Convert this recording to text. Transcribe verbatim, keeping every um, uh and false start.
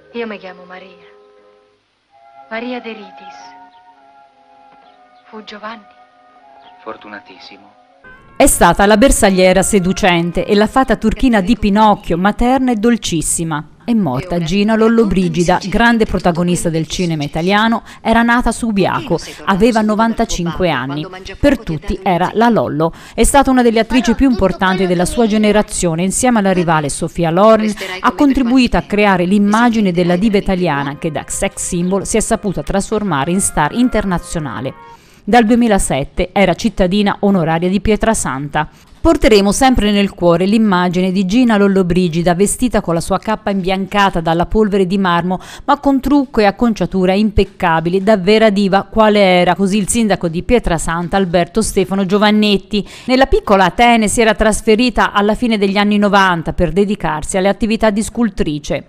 Io mi chiamo Maria. Maria de Ritis. Fu Giovanni. Fortunatissimo. È stata la bersagliera seducente e la fata turchina di Pinocchio, materna e dolcissima. È morta Gina Lollobrigida, grande protagonista del cinema italiano, era nata su Subiaco, aveva novantacinque anni. Per tutti era la Lollo. È stata una delle attrici più importanti della sua generazione, insieme alla rivale Sofia Loren, ha contribuito a creare l'immagine della diva italiana che da sex symbol si è saputa trasformare in star internazionale. Dal duemilasette era cittadina onoraria di Pietrasanta. Porteremo sempre nel cuore l'immagine di Gina Lollobrigida vestita con la sua cappa imbiancata dalla polvere di marmo, ma con trucco e acconciatura impeccabili, da vera diva quale era, così il sindaco di Pietrasanta Alberto Stefano Giovannetti. Nella piccola Atene si era trasferita alla fine degli anni novanta per dedicarsi alle attività di scultrice.